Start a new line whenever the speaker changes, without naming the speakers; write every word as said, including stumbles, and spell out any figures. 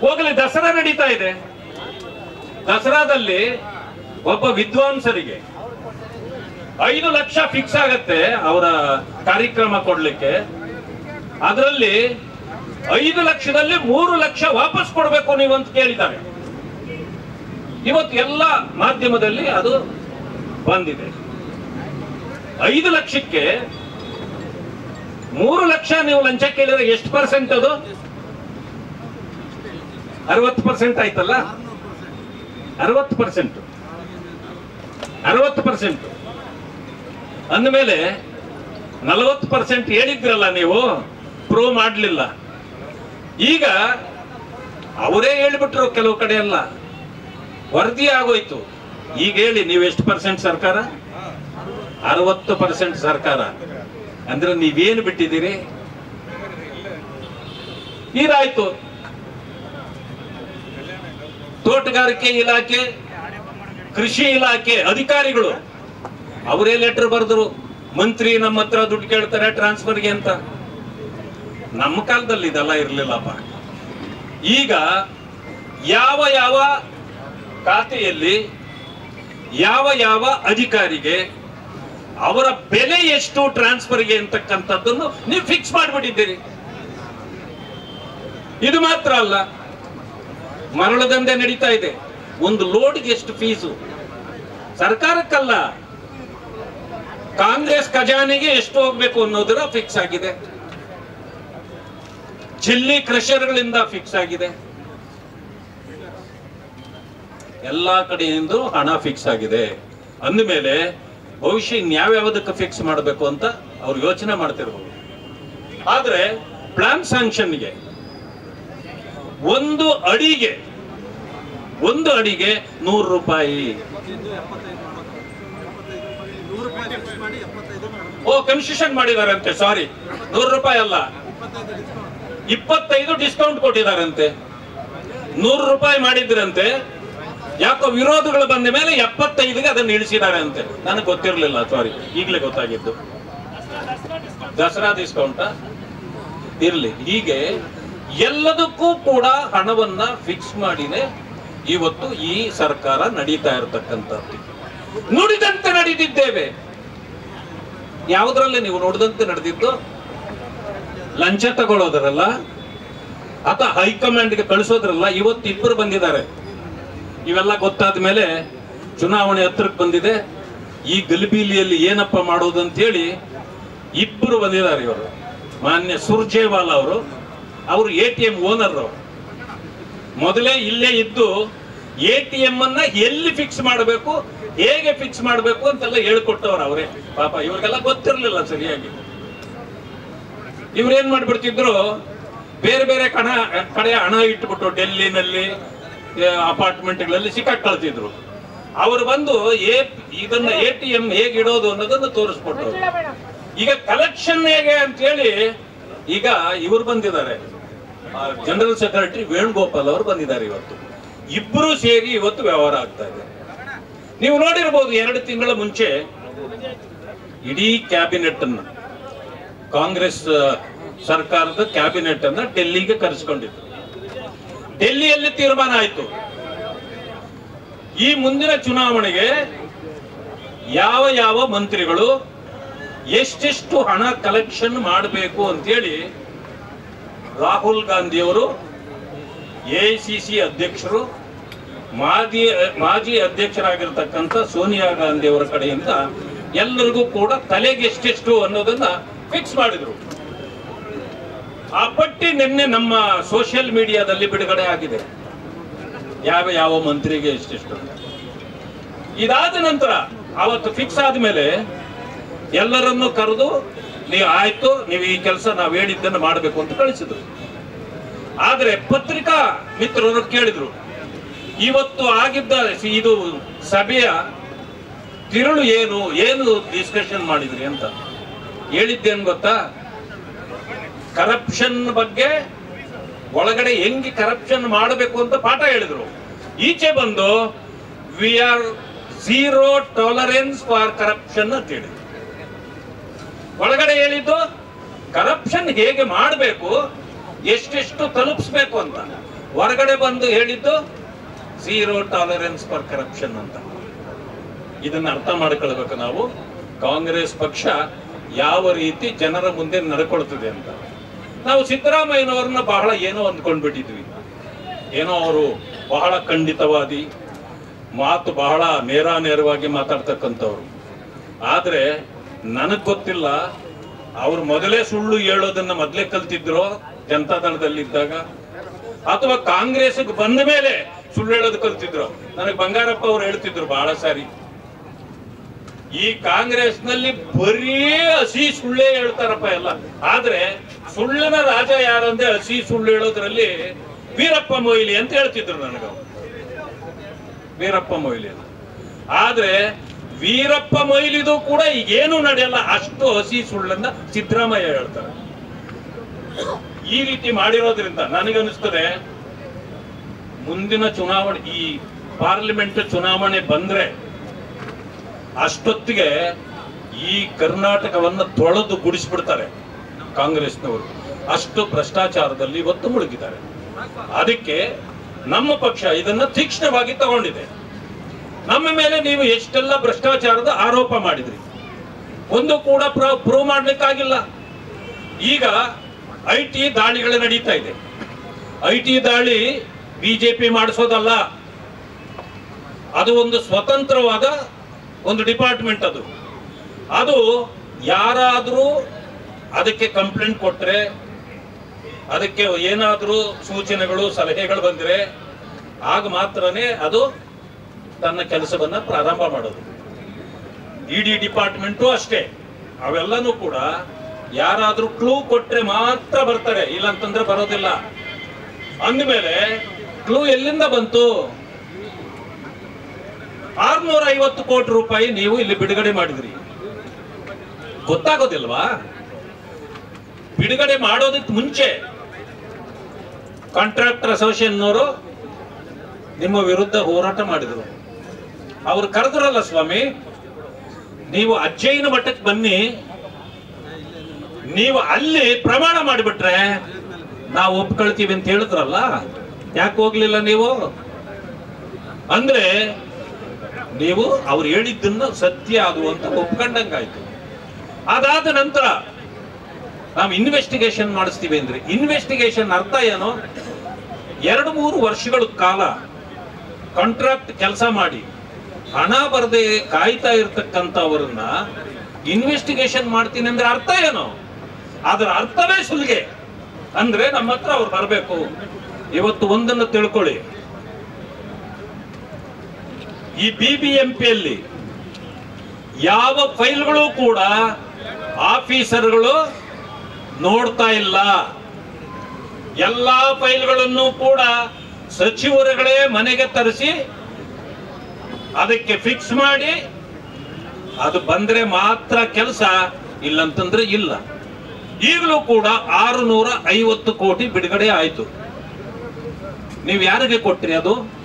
ಹೋಗಲಿ, ದಸರಾ ನಡೀತಾ ಇದೆ. ದಸರಾದಲ್ಲಿ ಒಬ್ಬ ವಿದ್ವಾಂಸರಿಗೆ ಐದು ಲಕ್ಷ ಫಿಕ್ಸ್ ಆಗತ್ತೆ ಅವರ ಕಾರ್ಯಕ್ರಮ ಕೊಡ್ಲಿಕ್ಕೆ. ಅದರಲ್ಲಿ ಐದು ಲಕ್ಷದಲ್ಲಿ ಮೂರು ಲಕ್ಷ ವಾಪಸ್ ಕೊಡ್ಬೇಕು ನೀವು ಅಂತ ಕೇಳಿದ್ದಾರೆ. ಇವತ್ತು ಎಲ್ಲ ಮಾಧ್ಯಮದಲ್ಲಿ ಅದು ಬಂದಿದೆ. ಐದು ಲಕ್ಷಕ್ಕೆ ಮೂರು ಲಕ್ಷ ನೀವು ಲಂಚ ಕೇಳಿದ್ರೆ ಎಷ್ಟು ಪರ್ಸೆಂಟ್? ಅದು ಅರವತ್ತು ಪರ್ಸೆಂಟ್ ಆಯ್ತಲ್ಲ. ಅರವತ್ತು ಪರ್ಸೆಂಟ್ ಅರವತ್ತು ಪರ್ಸೆಂಟ್ ಅಂದಮೇಲೆ ನಲವತ್ತು ಪರ್ಸೆಂಟ್ ಹೇಳಿದ್ರಲ್ಲ ನೀವು, ಪ್ರೂವ್ ಮಾಡಲಿಲ್ಲ. ಈಗ ಅವರೇ ಹೇಳಿಬಿಟ್ರು ಕೆಲವು ಕಡೆ ಎಲ್ಲ ವರದಿ ಆಗೋಯ್ತು. ಈಗ ಹೇಳಿ ನೀವು ಎಷ್ಟು ಪರ್ಸೆಂಟ್ ಸರ್ಕಾರ? ಅರವತ್ತು ಪರ್ಸೆಂಟ್ ಸರ್ಕಾರ. ಅಂದ್ರೆ ನೀವೇನು ಬಿಟ್ಟಿದ್ದೀರಿ? ಇದಾಯ್ತು. ತೋಟಗಾರಿಕೆ ಇಲಾಖೆ, ಕೃಷಿ ಇಲಾಖೆ ಅಧಿಕಾರಿಗಳು ಅವರೇ ಲೆಟರ್ ಬರೆದ್ರು, ಮಂತ್ರಿ ನಮ್ಮ ಹತ್ರ ದುಡ್ಡು ಕೇಳ್ತಾರೆ ಟ್ರಾನ್ಸ್ಫರ್ಗೆ ಅಂತ. ನಮ್ಮ ಕಾಲದಲ್ಲಿ ಇದೆಲ್ಲ ಇರಲಿಲ್ಲಪ್ಪ. ಈಗ ಯಾವ ಯಾವ ಖಾತೆಯಲ್ಲಿ ಯಾವ ಯಾವ ಅಧಿಕಾರಿಗೆ ಅವರ ಬೆಲೆ ಎಷ್ಟು ಟ್ರಾನ್ಸ್ಫರ್ಗೆ ಅಂತಕ್ಕಂಥದ್ದನ್ನು ನೀವು ಫಿಕ್ಸ್ ಮಾಡಿಬಿಟ್ಟಿದ್ದೀರಿ. ಇದು ಮಾತ್ರ ಅಲ್ಲ, ಮರಳು ದಂಧೆ ನಡೀತಾ ಇದೆ. ಒಂದು ಲೋಡ್ಗೆ ಎಷ್ಟು ಫೀಸು? ಸರ್ಕಾರಕ್ಕಲ್ಲ, ಕಾಂಗ್ರೆಸ್ ಖಜಾನೆಗೆ ಎಷ್ಟು ಹೋಗ್ಬೇಕು ಅನ್ನೋದರ ಫಿಕ್ಸ್ ಆಗಿದೆ. ಚಿಲ್ಲಿ ಕ್ರಷರ್ಗಳಿಂದ ಫಿಕ್ಸ್ ಆಗಿದೆ. ಎಲ್ಲಾ ಕಡೆಯಿಂದ ಹಣ ಫಿಕ್ಸ್ ಆಗಿದೆ. ಅಂದಮೇಲೆ ಭವಿಷ್ಯ ಇನ್ಯಾವ್ಯಾವುದಕ್ಕೆ ಫಿಕ್ಸ್ ಮಾಡಬೇಕು ಅಂತ ಅವ್ರು ಯೋಚನೆ ಮಾಡ್ತಿರ್ಬೋದು. ಆದ್ರೆ ಪ್ಲಾನ್ ಸ್ಯಾಂಕ್ಷನ್ಗೆ ಒಂದು ಅಡಿಗೆ ಒಂದು ಅಡಿಗೆ ನೂರು ರೂಪಾಯಿ. ಓ, ಕನ್ಸೆಷನ್ ಮಾಡಿದಾರಂತೆ. ಸಾರಿ, ನೂರು ರೂಪಾಯಿ ಅಲ್ಲ, ಇಪ್ಪತ್ತೈದು ಡಿಸ್ಕೌಂಟ್ ಕೊಟ್ಟಿದಾರಂತೆ. ನೂರು ರೂಪಾಯಿ ಮಾಡಿದ್ರಂತೆ, ಯಾಕೋ ವಿರೋಧಗಳು ಬಂದ ಮೇಲೆ ಎಪ್ಪತ್ತೈದಿಗೆ ಅದನ್ನು ಇಳಿಸಿದ್ದಾರೆ ಅಂತೆ. ನನಗೆ ಗೊತ್ತಿರಲಿಲ್ಲ, ಸಾರಿ, ಈಗಲೇ ಗೊತ್ತಾಗಿದ್ದು. ದಸರಾ ಡಿಸ್ಕೌಂಟ್ ಇರ್ಲಿ. ಹೀಗೆ ಎಲ್ಲದಕ್ಕೂ ಕೂಡ ಹಣವನ್ನ ಫಿಕ್ಸ್ ಮಾಡಿನೇ ಇವತ್ತು ಈ ಸರ್ಕಾರ ನಡೀತಾ ಇರತಕ್ಕಂಥದ್ದು. ನುಡಿದಂತೆ ನಡೆದಿದ್ದೇವೆ. ಯಾವುದ್ರಲ್ಲಿ ನೀವು ನುಡಿದಂತೆ ನಡೆದಿದ್ದು? ಲಂಚ ತಗೊಳ್ಳೋದ್ರಲ್ಲ ಅಥವಾ ಹೈಕಮಾಂಡ್ಗೆ ಕಳಿಸೋದ್ರಲ್ಲ. ಇವತ್ತು ಇಬ್ಬರು ಬಂದಿದ್ದಾರೆ. ಇವೆಲ್ಲ ಗೊತ್ತಾದ ಮೇಲೆ ಚುನಾವಣೆ ಹತ್ರಕ್ಕೆ ಬಂದಿದೆ. ಈ ಗಲಿಬಿಲಿಯಲ್ಲಿ ಏನಪ್ಪ ಮಾಡೋದು ಅಂತ ಹೇಳಿ ಇಬ್ಬರು ಬಂದಿದ್ದಾರೆ. ಇವರು ಮಾನ್ಯ ಸುರ್ಜೇವಾಲಾ ಅವರು, ಅವರು ಎ ಟಿ ಎಂ ಓನರ್. ಮೊದಲೇ ಇಲ್ಲೇ ಇದ್ದು ಎ ಟಿ ಎಂ ಅನ್ನ ಎಲ್ಲಿ ಫಿಕ್ಸ್ ಮಾಡಬೇಕು, ಹೇಗೆ ಫಿಕ್ಸ್ ಮಾಡಬೇಕು ಅಂತೆಲ್ಲ ಹೇಳ್ಕೊಟ್ಟವ್ರು ಅವರೇ. ಪಾಪ ಇವ್ರಿಗೆಲ್ಲ ಗೊತ್ತಿರಲಿಲ್ಲ ಸರಿಯಾಗಿ. ಇವ್ರೇನ್ ಮಾಡ್ಬಿಡ್ತಿದ್ರು, ಬೇರೆ ಬೇರೆ ಕಣ ಕಡೆ ಹಣ ಇಟ್ಬಿಟ್ಟು ಡೆಲ್ಲಿನಲ್ಲಿ ಅಪಾರ್ಟ್ಮೆಂಟ್ಗಳಲ್ಲಿ ಸಿಕ್ಕಾಕೊಳ್ತಿದ್ರು. ಅವರು ಬಂದು ಇದನ್ನ ಎ ಟಿ ಎಂ ಹೇಗೆ ಇಡೋದು ಅನ್ನೋದನ್ನು ತೋರಿಸ್ಕೊಟ್ಟು, ಈಗ ಕಲೆಕ್ಷನ್ ಹೇಗೆ ಅಂತ ಹೇಳಿ ಈಗ ಇವರು ಬಂದಿದ್ದಾರೆ. ಜನರಲ್ ಸೆಕ್ರೆಟರಿ ವೇಣುಗೋಪಾಲ್ ಅವರು ಬಂದಿದ್ದಾರೆ. ಇವತ್ತು ಇಬ್ಬರು ಸೇರಿ ಇವತ್ತು ವ್ಯವಹಾರ ಆಗ್ತಾ ಇದೆ. ನೀವು ನೋಡಿರ್ಬೋದು, ಎರಡು ತಿಂಗಳ ಮುಂಚೆ ಇಡೀ ಕ್ಯಾಬಿನೆಟ್ ಅನ್ನ, ಕಾಂಗ್ರೆಸ್ ಸರ್ಕಾರದ ಕ್ಯಾಬಿನೆಟ್ ಅನ್ನ ಡೆಲ್ಲಿಗೆ ಕರೆಸಿಕೊಂಡಿದ್ರು. ಡೆಲ್ಲಿಯಲ್ಲಿ ತೀರ್ಮಾನ ಆಯ್ತು, ಈ ಮುಂದಿನ ಚುನಾವಣೆಗೆ ಯಾವ ಯಾವ ಮಂತ್ರಿಗಳು ಎಷ್ಟೆಷ್ಟು ಹಣ ಕಲೆಕ್ಷನ್ ಮಾಡಬೇಕು ಅಂತೇಳಿ ರಾಹುಲ್ ಗಾಂಧಿಯವರು, ಎ ಐ ಸಿ ಸಿ ಅಧ್ಯಕ್ಷರು, ಮಾಜಿ ಮಾಜಿ ಅಧ್ಯಕ್ಷರಾಗಿರ್ತಕ್ಕಂಥ ಸೋನಿಯಾ ಗಾಂಧಿ ಅವರ ಕಡೆಯಿಂದ ಎಲ್ಲರಿಗೂ ಕೂಡ ತಲೆಗೆ ಎಷ್ಟೆಷ್ಟು ಅನ್ನೋದನ್ನ ಫಿಕ್ಸ್ ಮಾಡಿದ್ರು. ಆ ಪಟ್ಟಿ ನಿನ್ನೆ ನಮ್ಮ ಸೋಷಿಯಲ್ ಮೀಡಿಯಾದಲ್ಲಿ ಬಿಡುಗಡೆ ಆಗಿದೆ, ಯಾವ ಯಾವ ಮಂತ್ರಿಗೆ ಎಷ್ಟೆಷ್ಟು. ಇದಾದ ನಂತರ ಅವತ್ತು ಫಿಕ್ಸ್ ಆದ್ಮೇಲೆ ಎಲ್ಲರನ್ನು ಕರೆದು, ನೀವು ಆಯ್ತು, ನೀವು ಈ ಕೆಲಸ ನಾವು ಹೇಳಿದ್ದನ್ನು ಮಾಡಬೇಕು ಅಂತ ಕಳಿಸಿದ್ರು. ಆದ್ರೆ ಪತ್ರಿಕಾ ಮಿತ್ರರು ಕೇಳಿದ್ರು, ಇವತ್ತು ಆಗಿದ್ದ ಇದು ಸಭೆಯ ತಿರುಳು ಏನು, ಏನು ಡಿಸ್ಕಷನ್ ಮಾಡಿದ್ರಿ ಅಂತ. ಹೇಳಿದ್ದೇನು ಗೊತ್ತಾ? ಕರಪ್ಷನ್ ಬಗ್ಗೆ, ಒಳಗಡೆ ಹೆಂಗೆ ಕರಪ್ಷನ್ ಮಾಡಬೇಕು ಅಂತ ಪಾಠ ಹೇಳಿದ್ರು. ಈಚೆ ಬಂದು we are zero tolerance for corruption ಅಂತ ಹೇಳಿದ್ರು. ಒಳಗಡೆ ಹೇಳಿದ್ದು ಕರಪ್ಷನ್ ಹೇಗೆ ಮಾಡಬೇಕು, ಎಷ್ಟೆಷ್ಟು ತಲುಪಿಸ್ಬೇಕು ಅಂತ. ಹೊರಗಡೆ ಬಂದು ಹೇಳಿದ್ದು ಝೀರೋ ಟಾಲರೆನ್ಸ್ ಫಾರ್ ಕರಪ್ಷನ್ ಅಂತ. ಇದನ್ನ ಅರ್ಥ ಮಾಡ್ಕೊಳ್ಬೇಕು ನಾವು, ಕಾಂಗ್ರೆಸ್ ಪಕ್ಷ ಯಾವ ರೀತಿ ಜನರ ಮುಂದೆ ನಡ್ಕೊಳ್ತದೆ ಅಂತ. ನಾವು ಸಿದ್ದರಾಮಯ್ಯನವ್ರನ್ನ ಬಹಳ ಏನೋ ಅಂದ್ಕೊಂಡ್ಬಿಟ್ಟಿದ್ವಿ, ಏನೋ ಅವರು ಬಹಳ ಖಂಡಿತವಾದಿ, ಮಾತು ಬಹಳ ನೇರ ನೇರವಾಗಿ ಮಾತಾಡ್ತಕ್ಕಂಥವ್ರು. ಆದ್ರೆ ನನಗ್ ಗೊತ್ತಿಲ್ಲ ಅವ್ರು ಮೊದಲೇ ಸುಳ್ಳು ಹೇಳೋದನ್ನ ಮೊದಲೇ ಕಲ್ತಿದ್ರು ಜನತಾದಳದಲ್ಲಿದ್ದಾಗ, ಅಥವಾ ಕಾಂಗ್ರೆಸ್ಗೆ ಬಂದ ಮೇಲೆ ಸುಳ್ಳು ಹೇಳೋದು ಕಲ್ತಿದ್ರು. ನನಗೆ ಬಂಗಾರಪ್ಪ ಅವ್ರು ಹೇಳ್ತಿದ್ರು ಬಹಳ ಸಾರಿ, ಈ ಕಾಂಗ್ರೆಸ್ ನಲ್ಲಿ ಬರೀ ಹಸಿ ಸುಳ್ಳೇ ಹೇಳ್ತಾರಪ್ಪ ಎಲ್ಲ. ಆದ್ರೆ ಸುಳ್ಳಿನ ರಾಜ ಯಾರಂದ್ರೆ ಹಸಿ ಸುಳ್ಳು ಹೇಳೋದ್ರಲ್ಲಿ ವೀರಪ್ಪ ಮೊಯ್ಲಿ ಅಂತ ಹೇಳ್ತಿದ್ರು ನನಗ, ವೀರಪ್ಪ ಮೊಯ್ಲಿ ಅಂತ. ಆದ್ರೆ ವೀರಪ್ಪ ಮೊಯ್ಲಿದು ಕೂಡ ಈಗೇನು ನಡೆಯಲ್ಲ, ಅಷ್ಟು ಹಸಿ ಸುಳ್ಳನ್ನ ಸಿದ್ದರಾಮಯ್ಯ ಹೇಳ್ತಾರೆ. ಈ ರೀತಿ ಮಾಡಿರೋದ್ರಿಂದ ನನಗನ್ನಿಸ್ತದೆ ಮುಂದಿನ ಚುನಾವಣೆ, ಈ ಪಾರ್ಲಿಮೆಂಟ್ ಚುನಾವಣೆ ಬಂದ್ರೆ ಅಷ್ಟೊತ್ತಿಗೆ ಈ ಕರ್ನಾಟಕವನ್ನ ತೊಳೆದು ಗುಡಿಸ್ಬಿಡ್ತಾರೆ ಕಾಂಗ್ರೆಸ್ನವರು. ಅಷ್ಟು ಭ್ರಷ್ಟಾಚಾರದಲ್ಲಿ ಇವತ್ತು ಮುಳುಗಿದ್ದಾರೆ. ಅದಕ್ಕೆ ನಮ್ಮ ಪಕ್ಷ ಇದನ್ನ ತೀಕ್ಷ್ಣವಾಗಿ ತಗೊಂಡಿದೆ. ನಮ್ಮ ಮೇಲೆ ನೀವು ಎಷ್ಟೆಲ್ಲ ಭ್ರಷ್ಟಾಚಾರದ ಆರೋಪ ಮಾಡಿದ್ರಿ, ಒಂದು ಕೂಡ ಪ್ರೂವ್ ಮಾಡ್ಲಿಕ್ಕಾಗಿಲ್ಲ. ಈಗ ಐ ಟಿ ದಾಳಿಗಳು ನಡೀತಾ ಇದೆ. ಐ ಟಿ ದಾಳಿ ಬಿಜೆಪಿ ಮಾಡಿಸೋದಲ್ಲ, ಅದು ಒಂದು ಸ್ವತಂತ್ರವಾದ ಒಂದು ಡಿಪಾರ್ಟ್ಮೆಂಟ್. ಅದು ಅದು ಯಾರಾದ್ರೂ ಅದಕ್ಕೆ ಕಂಪ್ಲೇಂಟ್ ಕೊಟ್ರೆ, ಅದಕ್ಕೆ ಏನಾದ್ರೂ ಸೂಚನೆಗಳು ಸಲಹೆಗಳು ಬಂದ್ರೆ ಆಗ ಮಾತ್ರನೇ ಅದು ತನ್ನ ಕೆಲಸವನ್ನ ಪ್ರಾರಂಭ ಮಾಡೋದು. ಇಡಿ ಡಿಪಾರ್ಟ್ಮೆಂಟು ಅಷ್ಟೇ, ಅವೆಲ್ಲನೂ ಕೂಡ ಯಾರಾದ್ರೂ ಕ್ಲೂ ಕೊಟ್ರೆ ಮಾತ್ರ ಬರ್ತಾರೆ, ಇಲ್ಲಂತಂದ್ರೆ ಬರೋದಿಲ್ಲ. ಅಂದಮೇಲೆ ಕ್ಲೂ ಎಲ್ಲಿಂದ ಬಂತು? ಆರ್ನೂರ ಐವತ್ತು ಕೋಟಿ ರೂಪಾಯಿ ನೀವು ಇಲ್ಲಿ ಬಿಡುಗಡೆ ಮಾಡಿದ್ರಿ, ಗೊತ್ತಾಗೋದಿಲ್ವಾ? ಬಿಡುಗಡೆ ಮಾಡೋದಕ್ಕೆ ಮುಂಚೆ ಕಾಂಟ್ರಾಕ್ಟರ್ ಅಸೋಸಿಯೇಷನ್ನವರು ನಿಮ್ಮ ವಿರುದ್ಧ ಹೋರಾಟ ಮಾಡಿದ್ರು. ಅವ್ರು ಕರೆದ್ರಲ್ಲ, ಸ್ವಾಮಿ ನೀವು ಅಜ್ಜಯ್ಯನ ಮಠಕ್ಕೆ ಬನ್ನಿ, ನೀವು ಅಲ್ಲಿ ಪ್ರಮಾಣ ಮಾಡಿಬಿಟ್ರೆ ನಾವು ಒಪ್ಕೊಳ್ತೀವಿ ಅಂತ ಹೇಳಿದ್ರಲ್ಲ, ಯಾಕೆ ಹೋಗ್ಲಿಲ್ಲ ನೀವು? ಅಂದ್ರೆ ನೀವು ಅವ್ರು ಹೇಳಿದ್ದನ್ನ ಸತ್ಯ ಅದು ಅಂತ ಒಪ್ಕೊಂಡಂಗಾಯ್ತು. ಅದಾದ ನಂತರ ನಾವು ಇನ್ವೆಸ್ಟಿಗೇಷನ್ ಮಾಡಿಸ್ತೀವಿ ಅಂದ್ರೆ, ಇನ್ವೆಸ್ಟಿಗೇಷನ್ ಅರ್ಥ ಏನು? ಎರಡು ಮೂರು ವರ್ಷಗಳ ಕಾಲ ಕಾಂಟ್ರಾಕ್ಟ್ ಕೆಲಸ ಮಾಡಿ ಹಣ ಬರದೆ ಕಾಯ್ತಾ ಇರ್ತಕ್ಕಂಥವ್ರನ್ನ ಇನ್ವೆಸ್ಟಿಗೇಷನ್ ಮಾಡ್ತೀನಿ ಅಂದ್ರೆ ಅರ್ಥ ಏನು? ಅದರ ಅರ್ಥವೇ ಸುಲಿಗೆ. ಅಂದ್ರೆ ನಮ್ಮ ಹತ್ರ ಅವ್ರು ಬರಬೇಕು. ಇವತ್ತು ಒಂದನ್ನು ತಿಳ್ಕೊಳ್ಳಿ, ಈ ಬಿ ಬಿ ಎಂ ಪಿಯಲ್ಲಿ ಯಾವ ಫೈಲ್ಗಳು ಕೂಡ ಆಫೀಸರ್ಗಳು ನೋಡ್ತಾ ಇಲ್ಲ. ಎಲ್ಲಾ ಫೈಲ್ಗಳನ್ನು ಕೂಡ ಸಚಿವರುಗಳೇ ಮನೆಗೆ ತರಿಸಿ ಅದಕ್ಕೆ ಫಿಕ್ಸ್ ಮಾಡಿ ಅದು ಬಂದ್ರೆ ಮಾತ್ರ ಕೆಲಸ, ಇಲ್ಲಂತಂದ್ರೆ ಇಲ್ಲ. ಈಗಲೂ ಕೂಡ ಆರುನೂರ ಐವತ್ತು ಕೋಟಿ ಬಿಡುಗಡೆ ಆಯ್ತು. ನೀವು ಯಾರಿಗೆ ಕೊಟ್ರಿ? ಅದು